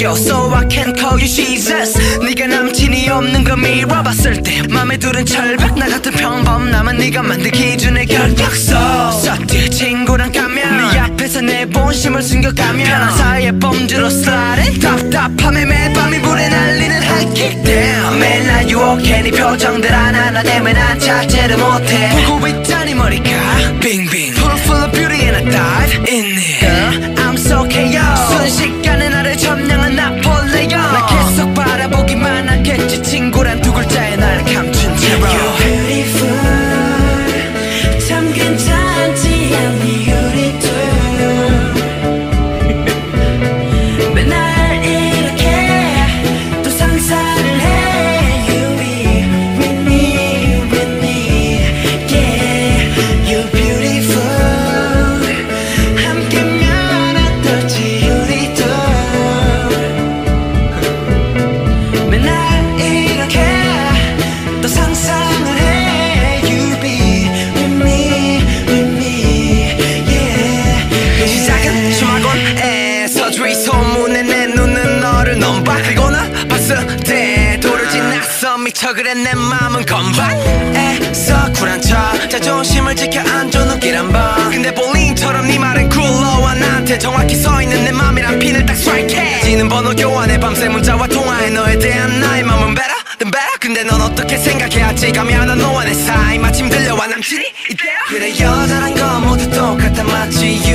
생겨 So I can call you Jesus. 네가 남친이 없는 거 밀어봤을 때 맘에 두른 철벽 나 같은 평범남은 네가 만든 기준의 결격서. 썩디 친구랑 가면 네 앞에서 내 본심을 숨겨가면 편한 사이에 범주로 sliding. 답답함에 매일 밤이 불에 날리는 high kick down. 매일 나 유혹해 네 표정들 하나하나 때문에 난 자제를 못해. 보고 있자니 머리가 빙빙 Pool full of beauty and I dive in it. Girl, I'm so chaos. 순식간에 나를 점령한 나폴레옹. 나 계속 바라보기만 하겠지. 친구란 두 글자에 날 감춘 채로 You're beautiful. 참 괜찮지 않니 우리 둘. 맨날 이렇게 또 상상을 해. You be with me, with me, yeah. You're beautiful. 함께면 어떨지 우리 둘. 맨날 이렇게 또 상상을 해. You be with me, with me, yeah. 시작은 수학원에서 주위 소문에 내 눈은 너를 넘봐. 그리고 나 봤을 때 도르지 낯서 미쳐. 그래 내 맘은 건반에서 쿨한 척 자존심을 지켜 안줘 눈길 한번. 근데 볼링처럼 네 말은 쿨러와 나한테 정확히 서있는 내 맘이란 핀을 딱 스트라이크해. 지는 번호 교환해 밤새 문자와 통화해. 너에 대한 나의 맘은 better than better. 근데 넌 어떻게 생각해. 아직 감이 안 와 너와 내 사이 마침 들려와 남친이 이때야. 그래 여자란 건 모두 똑같아 마치